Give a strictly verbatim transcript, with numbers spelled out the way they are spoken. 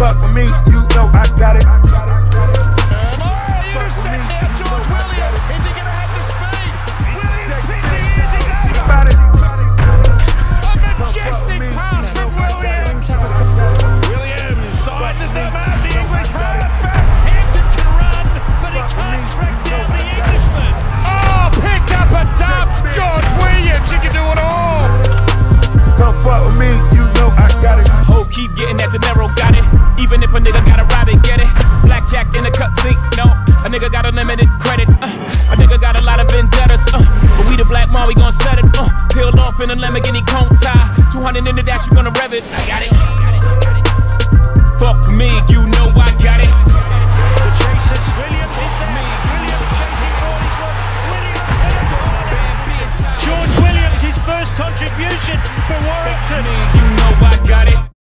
Fuck with me, you know I got it. Keep getting at the narrow, got it. Even if a nigga gotta rob it, get it. Blackjack in the cut sink, no. A nigga got unlimited credit. Uh, a nigga got a lot of vendettas. Uh, but we the black mom, we gon' set it. Uh, peeled off in a Lamborghini cone tie. two hundred in the dash, you gonna rev it. I got it. Fuck me, you know I got it. George Williams, his first contribution for Warrington. Fuck me, you know I got it.